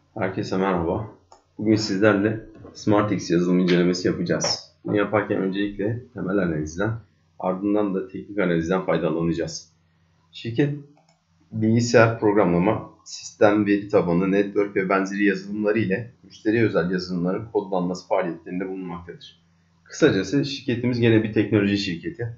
Herkese merhaba. Bugün sizlerle SmartX yazılım incelemesi yapacağız. Bunu yaparken öncelikle temel analizden, ardından da teknik analizden faydalanacağız. Şirket bilgisayar programlama, sistem veri tabanı, network ve benzeri yazılımları ile müşteriye özel yazılımların kodlanması faaliyetlerinde bulunmaktadır. Kısacası şirketimiz gene bir teknoloji şirketi.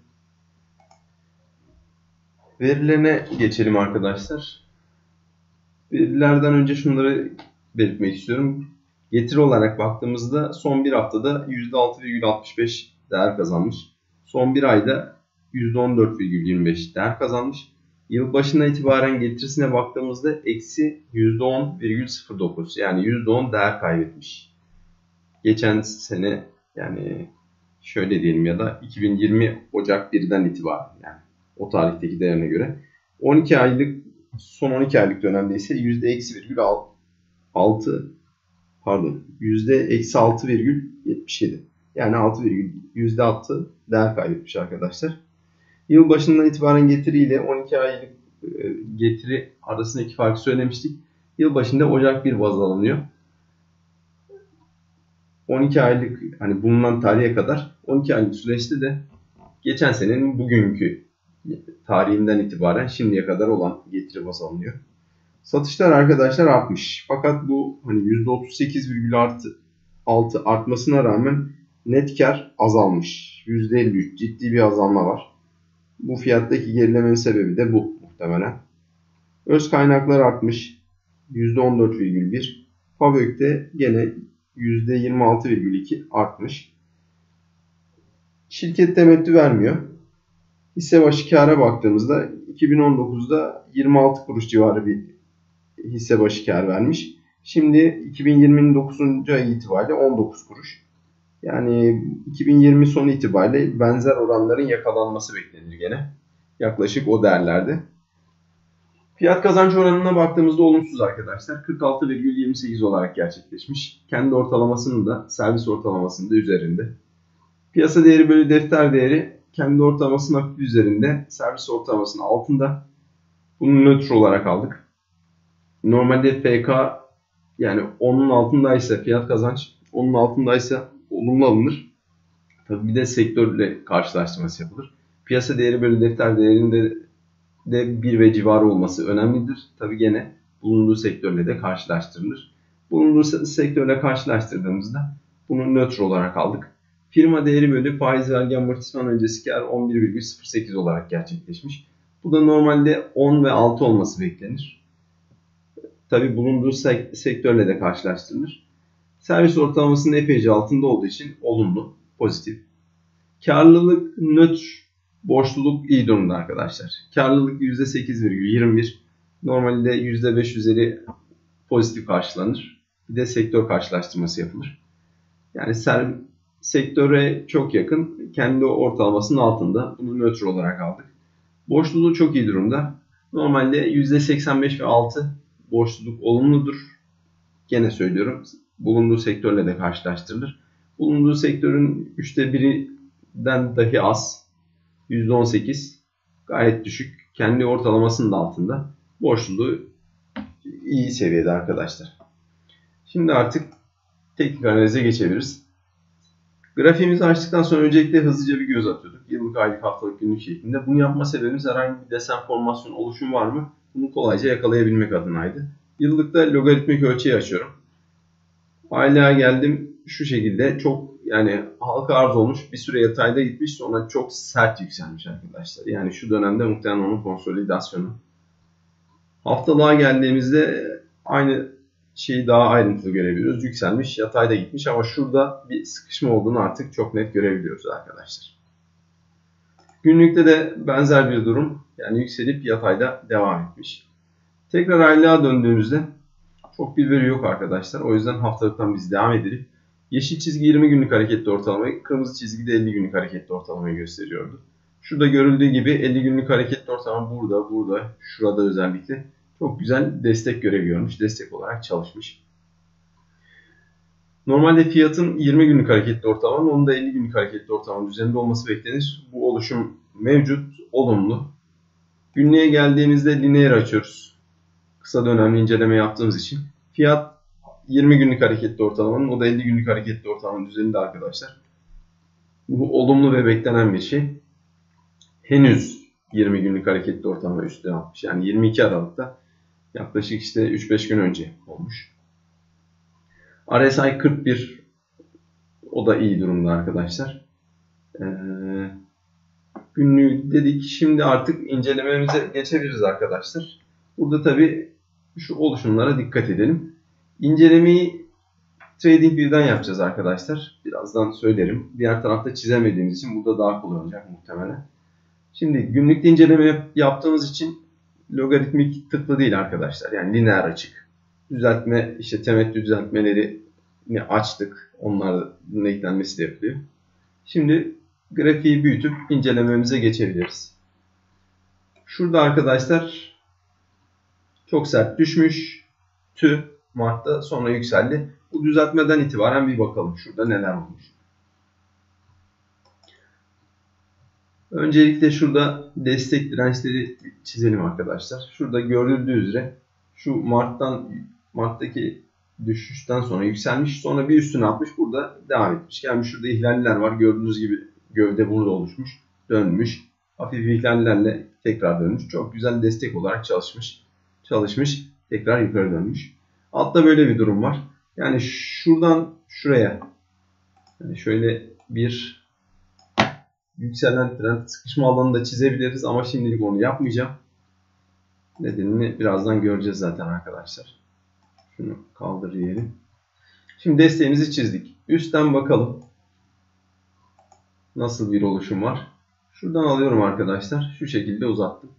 Verilerine geçelim arkadaşlar. Verilerden önce şunları belirtmek istiyorum. Getiri olarak baktığımızda son bir haftada %6,65 değer kazanmış. Son bir ayda %14,25 değer kazanmış. Yılbaşına itibaren getirisine baktığımızda eksi %10,09 yani %10 değer kaybetmiş. Geçen sene yani şöyle diyelim ya da 2020 Ocak 1'den itibaren yani o tarihteki değerine göre 12 aylık son 12 aylık dönemde ise %-6,77 yani %6 değer kaybetmiş arkadaşlar. Yıl başından itibaren getiri ile 12 aylık getiri arasındaki farkı söylemiştik. Yıl başında Ocak 1 baz alınıyor. 12 aylık hani bulunan tarihe kadar 12 aylık süreçte de geçen senenin bugünkü tarihinden itibaren şimdiye kadar olan getiri baz alınıyor. Satışlar arkadaşlar artmış. Fakat bu hani %38,6 artmasına rağmen net kar azalmış. %53 ciddi bir azalma var. Bu fiyattaki gerilemenin sebebi de bu muhtemelen. Öz kaynaklar artmış. %14,1. FAVÖK'te gene %26,2 artmış. Şirket temettü vermiyor. Hisse başı kâra baktığımızda 2019'da 26 kuruş civarı bir hisse başı kar vermiş. Şimdi 2020'nin 9. ayı itibariyle 19 kuruş. Yani 2020 sonu itibariyle benzer oranların yakalanması beklenir gene. Yaklaşık o değerlerde. Fiyat kazanç oranına baktığımızda olumsuz arkadaşlar. 46,28 olarak gerçekleşmiş. Kendi ortalamasının da servis ortalamasının da üzerinde. Piyasa değeri bölü defter değeri kendi ortalamasının hafif üzerinde. Servis ortalamasının altında. Bunu nötr olarak aldık. Normalde FK yani 10'un altındaysa fiyat kazanç 10'un altındaysa olumlu alınır. Tabii bir de sektörle karşılaştırması yapılır. Piyasa değeri bölü defter değerinde de 1 ve civarı olması önemlidir. Tabii gene bulunduğu sektörle de karşılaştırılır. Bulunduğu sektörle karşılaştırdığımızda bunu nötr olarak aldık. Firma değeri bölü faiz vergi amortisman öncesi kar 11,08 olarak gerçekleşmiş. Bu da normalde 10 ve 6 olması beklenir. Tabii bulunduğu sektörle de karşılaştırılır. Servis ortalamasının epeyce altında olduğu için olumlu, pozitif. Karlılık nötr, borçluluk iyi durumda arkadaşlar. Karlılık %8,21. Normalde %5 üzeri pozitif karşılanır. Bir de sektör karşılaştırması yapılır. Yani sektöre çok yakın, kendi ortalamasının altında. Bunu nötr olarak aldık. Borçluluğu çok iyi durumda. Normalde %85 ve 6 borçluluk olumludur. Gene söylüyorum. Bulunduğu sektörle de karşılaştırılır. Bulunduğu sektörün 1/3'den dahi az. %18. Gayet düşük. Kendi ortalamasının da altında. Borçluluğu iyi seviyede arkadaşlar. Şimdi artık teknik analize geçebiliriz. Grafiğimizi açtıktan sonra öncelikle hızlıca bir göz atıyorduk. Yıllık, aylık, haftalık, günlük şeklinde. Bunu yapma sebebimiz herhangi bir desen, formasyon, oluşum var mı? Bunu kolayca yakalayabilmek adınaydı. Yıllıkta logaritmik ölçeği açıyorum. Aylığa geldim şu şekilde çok yani halka arz olmuş bir süre yatayda gitmiş sonra çok sert yükselmiş arkadaşlar. Yani şu dönemde muhtemelen onun konsolidasyonu. Haftalığa geldiğimizde aynı şeyi daha ayrıntılı görebiliyoruz. Yükselmiş yatayda gitmiş ama şurada bir sıkışma olduğunu artık çok net görebiliyoruz arkadaşlar. Günlükte de benzer bir durum yani yükselip yatayda devam etmiş. Tekrar aylığa döndüğümüzde çok bir veri yok arkadaşlar. O yüzden haftalıktan biz devam edelim. Yeşil çizgi 20 günlük hareketli ortalamayı, kırmızı çizgi de 50 günlük hareketli ortalamayı gösteriyordu. Şurada görüldüğü gibi 50 günlük hareketli ortalama burada, şurada özellikle çok güzel destek görevi görmüş. Destek olarak çalışmış. Normalde fiyatın 20 günlük hareketli ortalamanın onun da 50 günlük hareketli ortalamanın üzerinde olması beklenir. Bu oluşum mevcut, olumlu. Günlüğe geldiğimizde lineer açıyoruz. Kısa dönemli inceleme yaptığımız için. Fiyat 20 günlük hareketli ortalamanın, o da 50 günlük hareketli ortalamanın üzerinde arkadaşlar. Bu olumlu ve beklenen bir şey. Henüz 20 günlük hareketli ortalama üstüne atmış. Yani 22 Aralık'ta yaklaşık işte 3-5 gün önce olmuş. RSI 41, o da iyi durumda arkadaşlar. Günlüğü dedik. Şimdi artık incelememize geçebiliriz arkadaşlar. Burada tabi şu oluşumlara dikkat edelim. İncelemeyi TradingView'den yapacağız arkadaşlar. Birazdan söylerim. Diğer tarafta çizemediğimiz için burada daha kolay olacak muhtemelen. Şimdi günlükte inceleme yaptığımız için logaritmik tıklı değil arkadaşlar. Yani lineer açık. Düzeltme, işte temettü düzeltmelerini açtık. Onların eklenmesi de yapılıyor. Şimdi grafiği büyütüp incelememize geçebiliriz. Şurada arkadaşlar çok sert düşmüş. Mart'ta sonra yükseldi. Bu düzeltmeden itibaren bir bakalım şurada neler olmuş. Öncelikle şurada destek dirençleri çizelim arkadaşlar. Şurada görüldüğü üzere şu Mart'taki düşüşten sonra yükselmiş. Sonra bir üstüne atmış. Burada devam etmiş. Yani şurada ihlaller var. Gördüğünüz gibi gövde burada oluşmuş. Dönmüş. Hafif ihlallerle tekrar dönmüş. Çok güzel destek olarak çalışmış. Tekrar yukarı dönmüş. Altta böyle bir durum var. Yani şuradan şuraya yani şöyle bir yükselen trend sıkışma alanını da çizebiliriz ama şimdilik onu yapmayacağım. Nedenini birazdan göreceğiz zaten arkadaşlar. Şunu kaldır diyelim. Şimdi desteğimizi çizdik. Üstten bakalım. Nasıl bir oluşum var? Şuradan alıyorum arkadaşlar. Şu şekilde uzattım.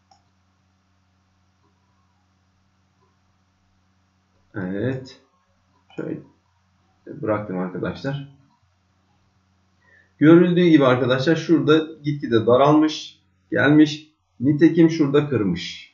Evet. Şöyle bıraktım arkadaşlar. Görüldüğü gibi arkadaşlar şurada gitgide daralmış, gelmiş. Nitekim şurada kırmış.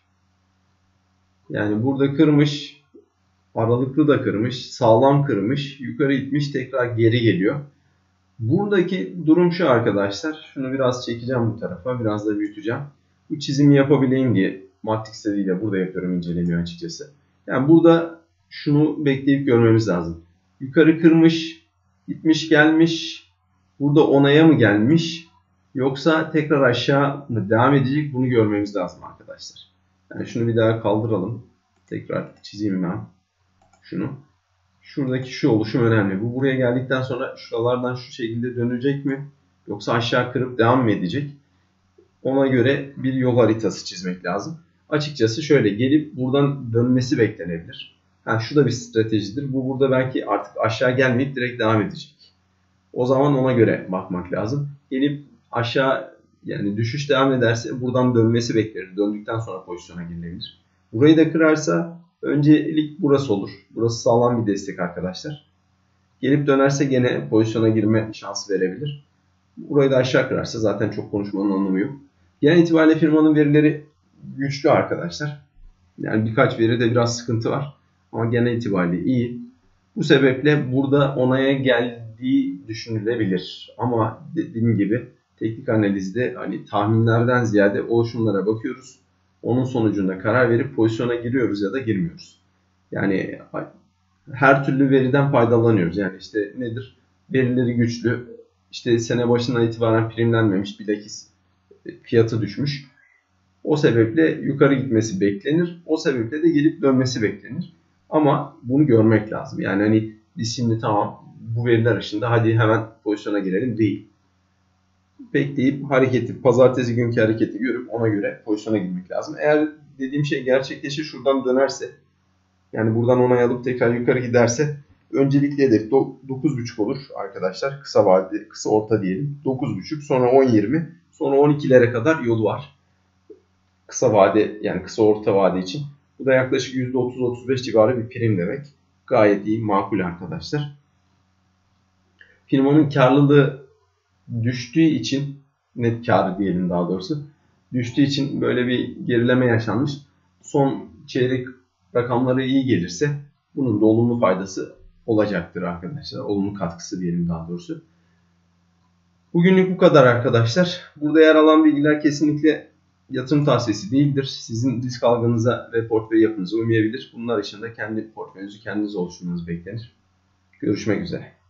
Yani burada kırmış, aralıklı da kırmış, sağlam kırmış, yukarı gitmiş, tekrar geri geliyor. Buradaki durum şu arkadaşlar. Şunu biraz çekeceğim bu tarafa, biraz da büyüteceğim. Bu çizimi yapabileyim diye Matrix ile burada yapıyorum incelemeyi açıkçası. Yani burada şunu bekleyip görmemiz lazım. Yukarı kırmış, gitmiş gelmiş. Burada onaya mı gelmiş yoksa tekrar aşağı mı devam edecek, bunu görmemiz lazım arkadaşlar. Yani şunu bir daha kaldıralım. Tekrar çizeyim ben şunu. Şuradaki şu oluşum önemli. Bu buraya geldikten sonra şuralardan şu şekilde dönecek mi yoksa aşağı kırıp devam mı edecek? Ona göre bir yol haritası çizmek lazım. Açıkçası şöyle gelip buradan dönmesi beklenebilir. Yani şu da bir stratejidir. Bu burada belki artık aşağı gelmeyip direkt devam edecek. O zaman ona göre bakmak lazım. Gelip aşağı yani düşüş devam ederse buradan dönmesi beklenir. Döndükten sonra pozisyona girilebilir. Burayı da kırarsa öncelik burası olur. Burası sağlam bir destek arkadaşlar. Gelip dönerse gene pozisyona girme şansı verebilir. Burayı da aşağı kırarsa zaten çok konuşmanın anlamı yok. Genel itibariyle firmanın verileri güçlü arkadaşlar. Yani birkaç veride biraz sıkıntı var. Ama genel itibariyle iyi. Bu sebeple burada onaya geldiği düşünülebilir. Ama dediğim gibi teknik analizde hani tahminlerden ziyade oluşumlara bakıyoruz. Onun sonucunda karar verip pozisyona giriyoruz ya da girmiyoruz. Yani her türlü veriden faydalanıyoruz. Yani işte nedir? Verileri güçlü. İşte sene başından itibaren primlenmemiş, bilakis fiyatı düşmüş. O sebeple yukarı gitmesi beklenir. O sebeple de gelip dönmesi beklenir. Ama bunu görmek lazım. Yani hani biz şimdi tamam bu veriler ışığında hadi hemen pozisyona girelim değil. Bekleyip hareketi, pazartesi günkü hareketi görüp ona göre pozisyona girmek lazım. Eğer dediğim şey gerçekleşir, şuradan dönerse, yani buradan onay alıp tekrar yukarı giderse öncelikli hedef 9.5 olur arkadaşlar. Kısa vade, kısa orta diyelim. 9.5, sonra 10.20, sonra 12'lere kadar yolu var. Kısa vade, yani kısa orta vade için. Bu da yaklaşık %30-35 civarı bir prim demek. Gayet iyi, makul arkadaşlar. Firmanın karlılığı düştüğü için, net karı diyelim daha doğrusu, düştüğü için böyle bir gerileme yaşanmış. Son çeyrek rakamları iyi gelirse bunun da olumlu faydası olacaktır arkadaşlar. Olumlu katkısı diyelim daha doğrusu. Bugünlük bu kadar arkadaşlar. Burada yer alan bilgiler kesinlikle yatırım tavsiyesi değildir. Sizin risk algınıza ve portföy yapınıza uymayabilir. Bunlar için de kendi portföyünüzü kendiniz oluşturmanız beklenir. Görüşmek üzere.